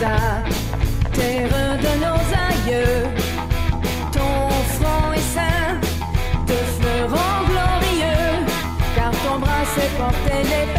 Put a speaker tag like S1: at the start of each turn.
S1: ta terre de nos aïeux. Ton front est saint, te fleurant glorieux, car ton bras sait porter les